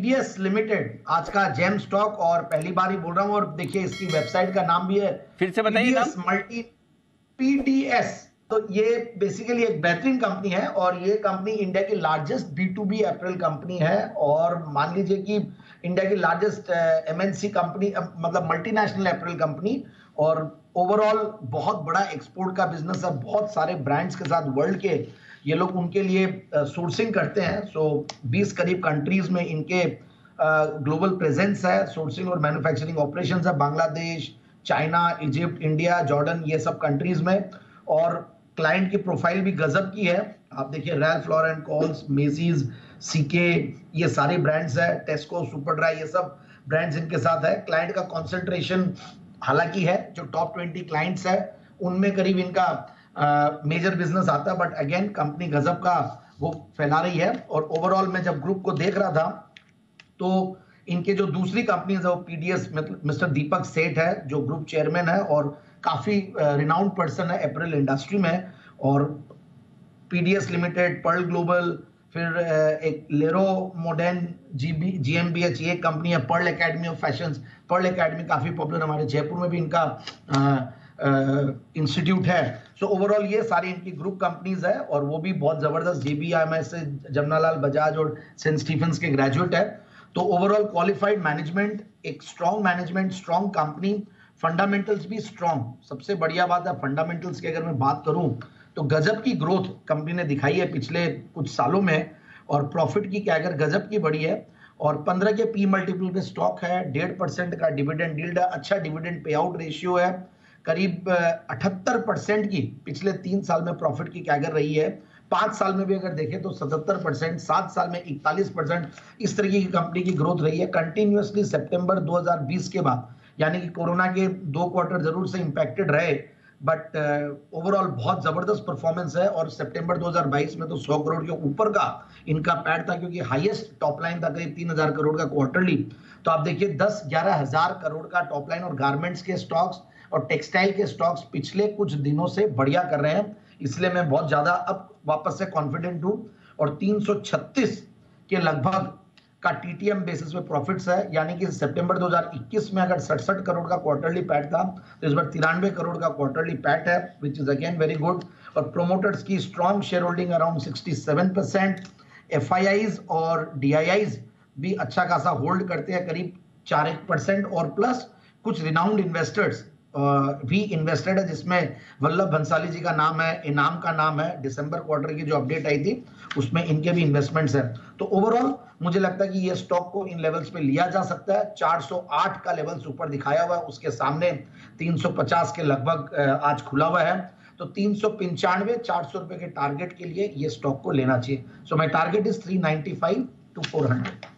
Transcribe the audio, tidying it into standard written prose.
PDS limited आज का GeM stock, और पहली बार ही बोल रहा हूं, और देखिए इसकी वेबसाइट का नाम भी है, फिर से बताइए पीडीएस मल्टी पीडीएस। तो ये बेसिकली एक बेहतरीन कंपनी है, और ये कंपनी इंडिया की लार्जेस्ट B2B अपैरल कंपनी है, और मान लीजिए कि इंडिया की लार्जेस्ट एमएनसी कंपनी, मतलब मल्टीनेशनल अपैरल कंपनी, और ओवरऑल बहुत बड़ा एक्सपोर्ट का बिजनेस है, बहुत सारे ब्रांड्स के साथ वर्ल्ड के ये लोग उनके लिए सोर्सिंग करते हैं। सो 20 करीब कंट्रीज में इनके ग्लोबल प्रेजेंस है, सोर्सिंग और मैन्युफैक्चरिंग ऑपरेशंस है, Bangladesh, China, Egypt, India, Jordan, ये सब कंट्रीज में। और क्लाइंट की प्रोफाइल भी गजब की है, आप देखिए Ralph Lauren, Kohl's, Macy's, CK, ये सारे ब्रांड्स है, टेस्को, सुपर ड्राई, ये सब ब्रांड्स इनके साथ है। क्लाइंट का कॉन्सेंट्रेशन हालांकि है, जो टॉप 20 क्लाइंट्स है उनमें करीब इनका मेजर बिजनेस आता है, बट अगेन कंपनी गजब का वो फैला रही है। और ओवरऑल मैं जब ग्रुप को देख रहा था तो इनके जो दूसरी कंपनीज है वो पीडीएस, मिस्टर दीपक सेठ है जो ग्रुप चेयरमैन है और काफी रिनाउंड पर्सन है एपरल इंडस्ट्री में, और पीडीएस लिमिटेड, पर्ल ग्लोबल, फिर एक लेरो मॉडर्न जीएमबीएच, ये कंपनी है, Pearl Academy of fashions. Pearl Academy काफी पॉपुलर, हमारे जयपुर में भी इनका इंस्टीट्यूट है। सो ओवरऑल ये सारी इनकी ग्रुप कंपनीज है, और वो भी बहुत जबरदस्त जेबीआईएमएस से जमनालाल बजाज और सेंट स्टीफेंस के ग्रेजुएट है। तो ओवरऑल क्वालिफाइड मैनेजमेंट, एक strong management, strong company, fundamentals भी स्ट्रॉन्ग। सबसे बढ़िया बात है फंडामेंटल्स की अगर मैं बात करूं तो गजब की ग्रोथ कंपनी ने दिखाई है पिछले कुछ सालों में, और प्रॉफिट की कैगर गजब की बढ़ी है, और 15 के पी मल्टीपल पे स्टॉक है, 1.5% का डिविडेंड यील्ड है, अच्छा डिविडेंड पे आउट रेशियो है, करीब 78% की पिछले 3 साल में प्रॉफिट की कैगर रही है। 5 साल में भी अगर देखें तो 77%, 7 साल में 41%, इस तरीके की कंपनी की ग्रोथ रही है कंटिन्यूअसली। सितंबर 2020 के बाद, यानी कि कोरोना के 2 क्वार्टर जरूर से इंपैक्टेड रहे, बट ओवरऑल बहुत जबरदस्त परफॉर्मेंस है। और सितंबर 2022 में तो 100 करोड़ के ऊपर का इनका पैड था, क्योंकि हाईएस्ट टॉप लाइन था करीब 3000 करोड़ का क्वार्टरली। तो आप देखिए 10-11 हजार करोड़ का टॉप लाइन, और गारमेंट्स के स्टॉक्स और टेक्सटाइल के स्टॉक्स पिछले कुछ दिनों से बढ़िया कर रहे हैं, इसलिए मैं बहुत ज्यादा अब वापस से कॉन्फिडेंट हूं। और 336 के लगभग का टीटीएम बेसिस पे प्रॉफिट्स है, यानी कि सितंबर 2021 में अगर 67 करोड़ का क्वार्टरली पैट था तो इस बार 93 करोड़ का क्वार्टरली पैट है, which is again very good. और प्रोमोटर्स की strong share holding around 67%, FIIs और डीआईआईज भी अच्छा खासा होल्ड करते हैं, करीब 4% और प्लस कुछ रिनाउंड इन्वेस्टर्स भी इन्वेस्टेड है, जिसमें वल्लभ भंसाली जी का नाम है, इनाम का नाम है। दिसंबर क्वार्टर की जो अपडेट आई थी उसमें इनके भी इन्वेस्टमेंट्स हैं। तो ओवरऑल मुझे लगता है कि ये स्टॉक को इन लेवल्स पे लिया जा सकता है। 408 का लेवल्स ऊपर दिखाया हुआ है, उसके सामने 350 के लगभग आज खुला हुआ है। तो 395 400 रुपए के टारगेट के लिए ये स्टॉक को लेना चाहिए। So my target is 395 to 400।